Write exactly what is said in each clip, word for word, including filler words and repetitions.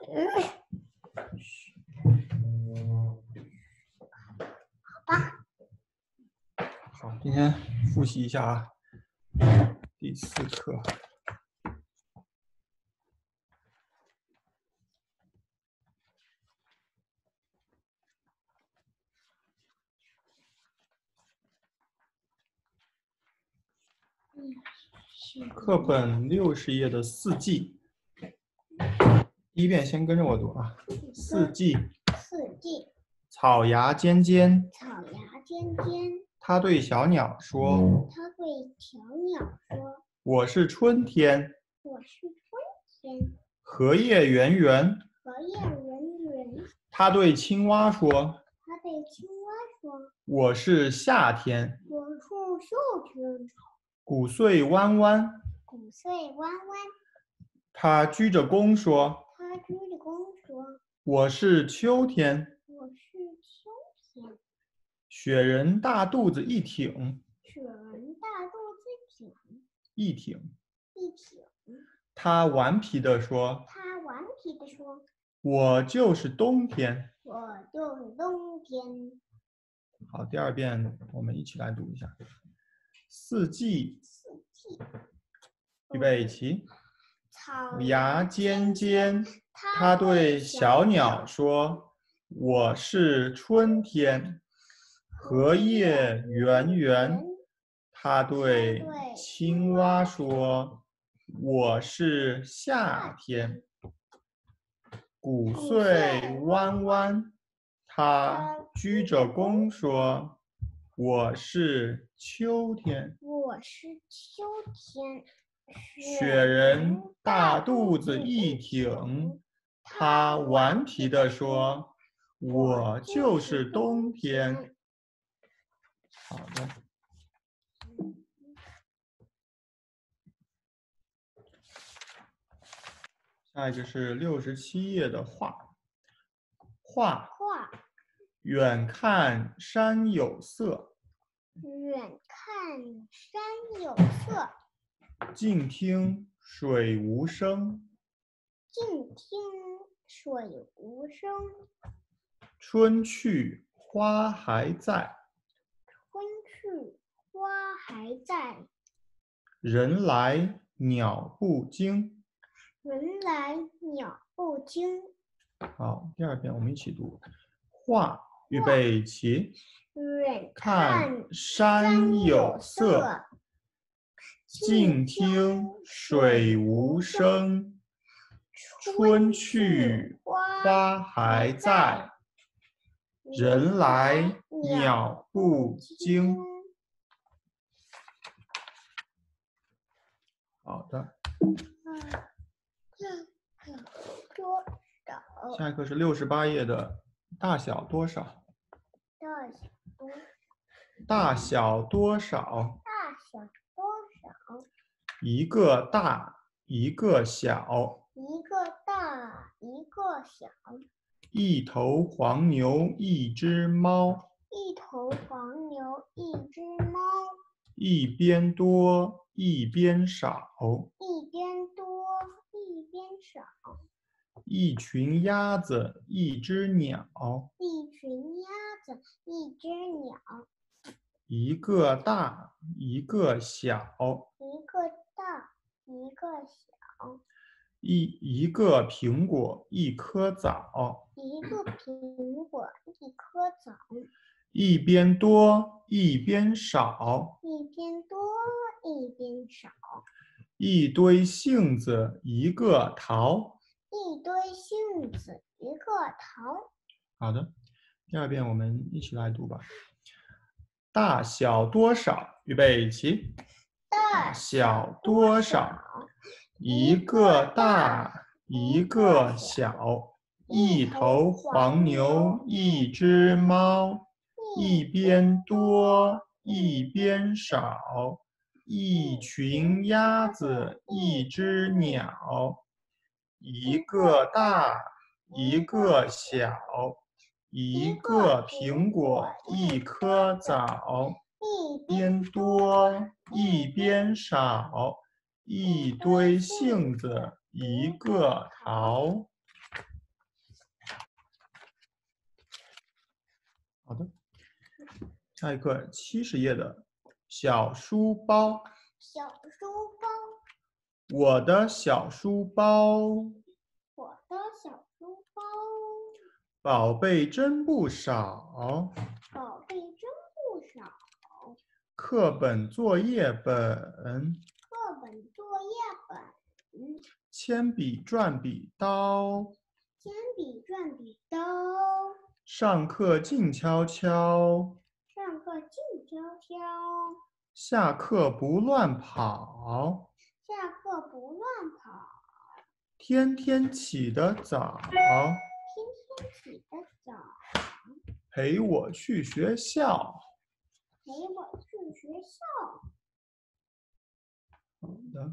好吧。 好，今天复习一下啊，第四课。课本六十页的四季，第一遍先跟着我读啊。四季， 四季， 草芽尖尖， 草芽尖尖。 它对小鸟说， 它对小鸟说， 我是春天。 我是春天。 荷叶圆圆， 荷叶圆圆。 它对青蛙说， 它对青蛙说， 我是夏天。 我是夏天。 谷穗弯弯， 谷穗弯弯。 它鞠着躬说， 它鞠着躬说， 我是秋天。 我是秋天。 雪人大肚子一挺， 雪人大肚子挺， 一挺。 一挺。 他顽皮地说， 他顽皮地说， 我就是冬天。 我就是冬天。 好，第二遍我们一起来读一下。四季， 四季， 预备起。 草芽尖尖， 它它对小鸟说，我是春天。荷叶圆圆，它对青蛙说，我是夏天。谷穗弯弯，它鞠着躬说，我是秋天。 我是秋天。 雪人大肚子一挺，他顽皮地说，我就是冬天。好的。下一个是六十七页的画。画， 画， 远看山有色， 远看山有色， 近听水无声。 近听水无声。 春去花还在， 春去花还在， 人来鸟不惊。 人来鸟不惊。 好，第二遍我们一起读。画，预备起。 远看山有色，近听水无声。春去花还在，人来鸟不惊。好的。 多少？ 下一个是六十八页的大小多少。 大小多大小多少？ 大小多少？ 一个大，一个小。 一个大，一个小。 一头黄牛，一只猫。 一头黄牛，一只猫。 一边多，一边少。 一边多，一边少。 一群鸭子，一只鸟。 一群鸭子，一只鸟。 一个大，一个小。 一个大，一个小。 一一个苹果，一颗枣。 一个苹果，一颗枣。 一边多，一边少。 一边多，一边少。 一堆杏子，一个桃。 一堆杏子，一个桃。 好的，第二遍我们一起来读吧。大小多少？预备起。大小多少？一个大，一个小。一头黄牛，一只猫。一边多，一边少。一群鸭子，一只鸟。一个大，一个小。一个苹果，一颗枣。一边多，一边少。一堆杏子，一个桃。 好的，下一个七十页的小书包。 小书包， 我的小书包， 我的小书包， 宝贝真不少， 宝贝真不少。 课本作业本， 课本作业本， 铅笔转笔刀， 铅笔转笔刀， 上课静悄悄， 上课静悄悄， 下课不乱跑， 下课不乱跑， 天天起得早， 天天起得早， 陪我去学校。 陪我去学校。 好的，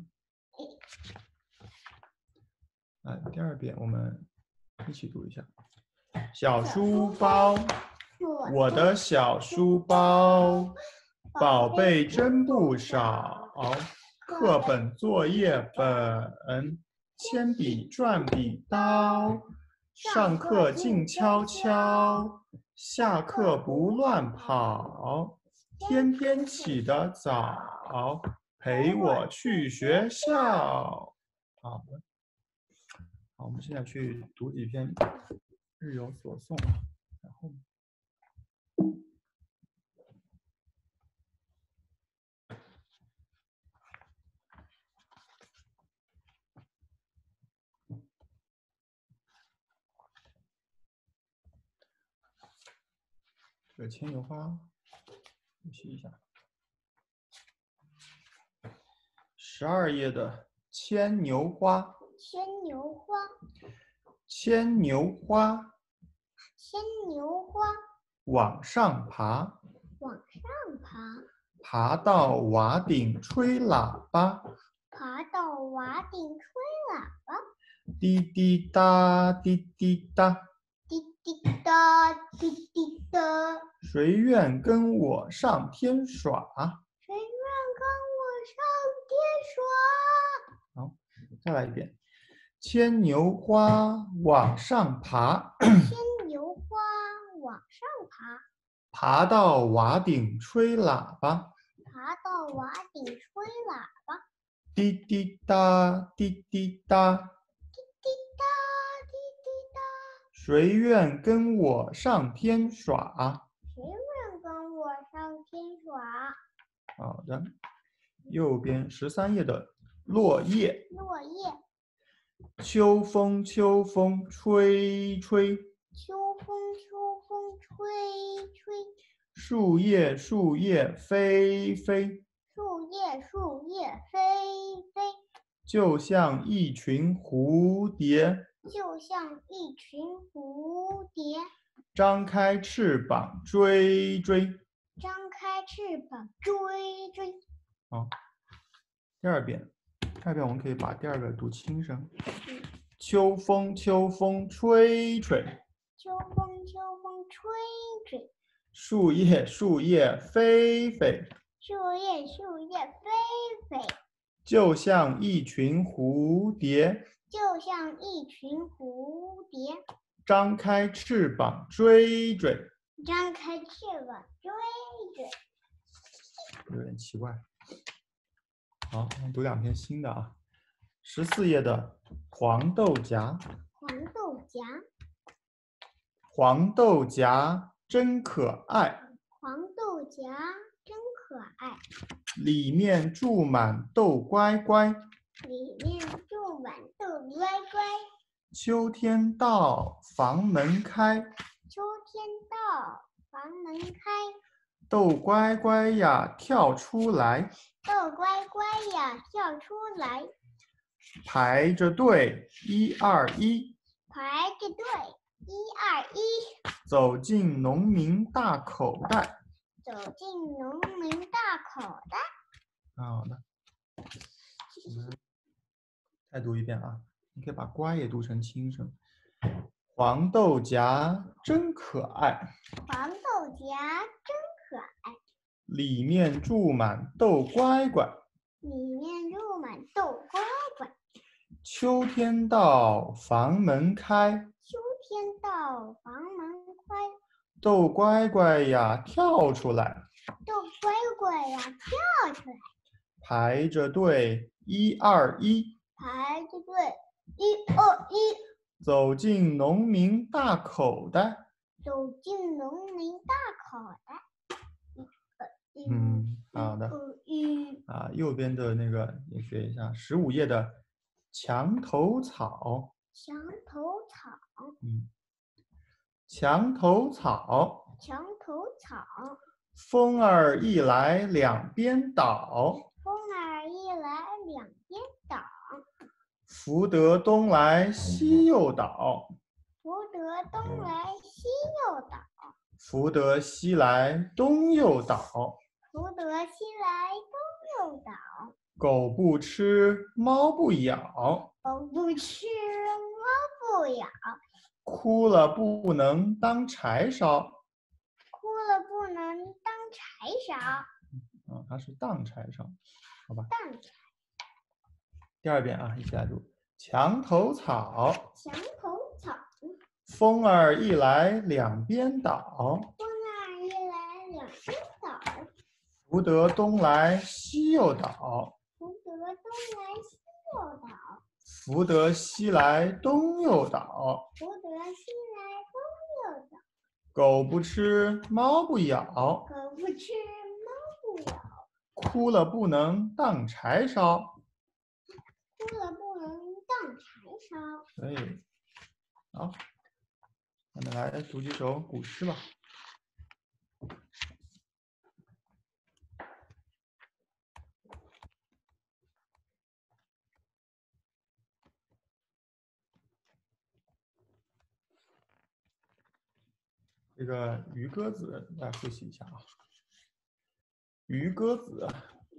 来第二遍，我们一起读一下。小书包，我的小书包，宝贝真不少，课本作业本，铅笔转笔刀，上课静悄悄，下课不乱跑，天天起得早，陪我去学校。好的，好，我们现在去读几篇日有所诵，然后。这个牵牛花，复习一下。十二页的牵牛花， 牵牛花， 牵牛花， 牵牛花， 往上爬， 往上爬， 爬到瓦顶吹喇叭， 爬到瓦顶吹喇叭， 滴滴答，滴滴答， 滴滴答，滴滴答， 谁愿跟我上天耍？ 谁愿跟我上天耍？ 好，再来一遍。牵牛花往上爬， 牵牛花往上爬， 爬到瓦顶吹喇叭， 爬到瓦顶吹喇叭， 滴滴答，滴滴答， 滴滴答，滴滴答， 谁愿跟我上天耍？ 谁愿跟我上天耍？ 好的，右边十三页的落叶， 落叶， 秋风秋风吹吹， 秋风秋风吹吹， 树叶树叶飞飞， 树叶树叶飞飞， 就像一群蝴蝶， 就像一群蝴蝶， 张开翅膀追追。 张开翅膀追追。 好，第二遍，第二遍我们可以把第二个读轻声。秋风秋风吹吹， 秋风秋风吹吹， 树叶树叶飞飞， 树叶树叶飞飞， 就像一群蝴蝶， 就像一群蝴蝶， 张开翅膀追追。 张开翅膀追追。 有点奇怪。好，我们读两篇新的啊。十四页的黄豆荚， 黄豆荚， 黄豆荚真可爱， 黄豆荚真可爱， 里面住满豆乖乖。 里面住满豆乖乖。 秋天到，房门开， 秋天到，房门开， 豆乖乖呀跳出来， 豆乖乖呀跳出来， 排着队，一二一， 排着队，一二一， 走进农民大口袋。 走进农民大口袋。 好的，我们再读一遍啊，你可以把乖也读成轻声。黄豆荚真可爱， 黄豆荚真可爱， 里面住满豆乖乖。 里面住满豆乖乖。 秋天到，房门开， 秋天到，房门开， 豆乖乖呀，跳出来， 豆乖乖呀，跳出来， 排着队，一二一， 排着队，一二一， 走进农民大口袋。 走进农民大口袋。一二一， 嗯，好的。 一啊，右边的那个也学一下，十五页的墙头草。 墙头草， 嗯，墙头草， 墙头草， 风儿一来两边倒， 风儿一来两边倒， 福得东来西又倒， 福得东来西又倒， 福得西来东又倒。 福得西来东又倒， 狗不吃，猫不咬， 狗不吃，猫不咬， 哭了不能当柴烧。 哭了不能当柴烧。 啊，它是当柴烧，好吧？ 当柴。 第二遍啊，一起来读。墙头草， 墙头草， 风儿一来两边倒， 风儿一来两边倒， 福得东来西又倒， 福得东来西又倒， 福得西来东又倒。 福得西来东又倒， 狗不吃，猫不咬， 狗不吃，猫不咬， 哭了不能当柴烧。 哭了不能当柴烧。 可以，好，我们来读几首古诗吧。这个《渔歌子》来复习一下啊，《渔歌子》。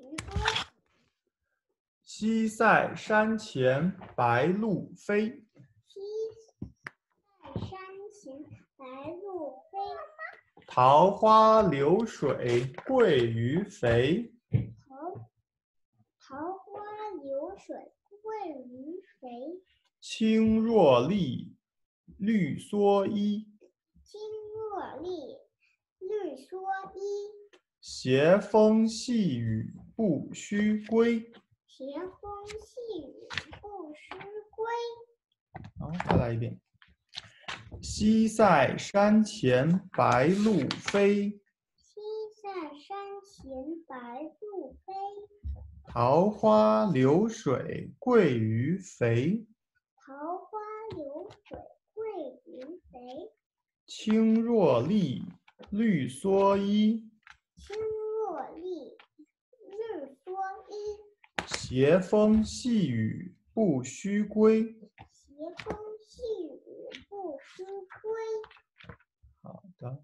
西塞山前白鹭飞， 西塞山前白鹭飞， 桃花流水鳜鱼肥。 桃桃花流水鳜鱼肥， 青箬笠，绿蓑衣。 青箬笠，绿蓑衣。 斜风细雨不须归。 斜风细雨不须归。 好，再来一遍。西塞山前白鹭飞， 西塞山前白鹭飞， 桃花流水鳜鱼肥。 桃花流水鳜鱼肥， 青箬笠，绿蓑衣。 青箬笠，绿蓑衣。 斜风细雨不须归。 斜风细雨不须归。 好的，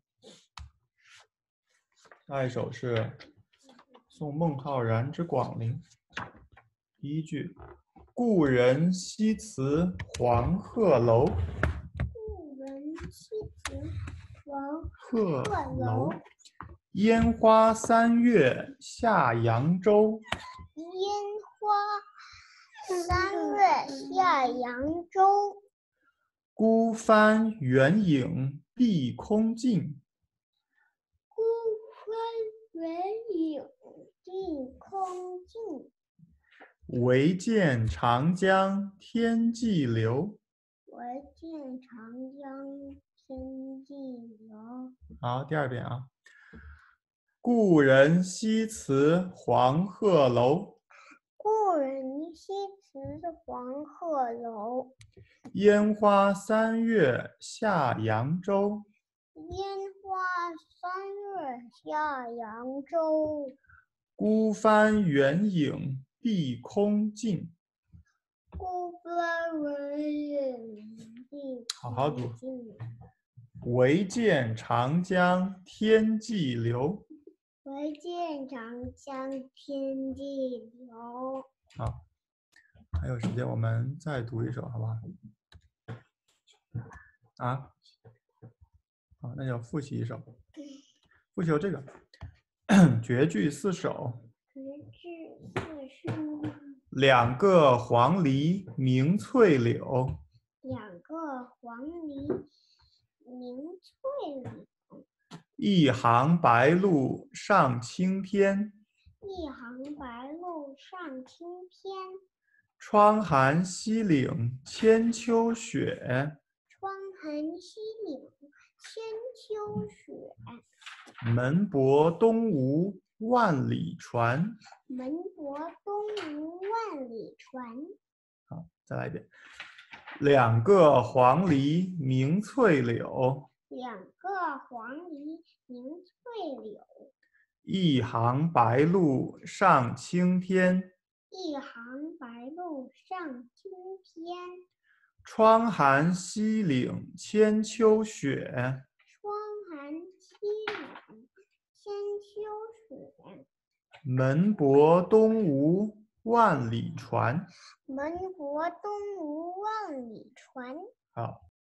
下一首是宋孟浩然之《广陵》。第一句：故人西辞黄鹤楼。 故人西辞黄鹤鹤楼楼， 烟花三月下扬州。 烟花三月下扬州。 孤帆远影碧空尽。 孤帆远影碧空尽。 唯见长江天际流。 唯见长江天际流。 好，第二遍啊。故人西辞黄鹤楼。 故人西辞黄鹤楼。 烟花三月下扬州。 烟花三月下扬州。 孤帆远影碧空尽。 孤帆远影碧好好读空尽。 唯见长江天际流。 唯见长江天际流。 好，还有时间我们再读一首，好不好？啊，好，那就复习一首，复习这个绝句四首。 绝句四首。 两个黄鹂鸣翠柳。 两个黄鹂鸣翠柳。 一行白鹭上青天， 一行白鹭上青天。 窗含西岭千秋雪， 窗含西岭千秋雪。 门泊东吴万里船。 门泊东吴万里船。 好，再来一遍。两个黄鹂鸣翠柳， 两个黄鹂鸣翠柳。 一行白鹭上青天， 一行白鹭上青天。 窗含西岭千秋雪， 窗含西岭千秋雪。 门泊东吴万里船。 门泊东吴万里船。 好。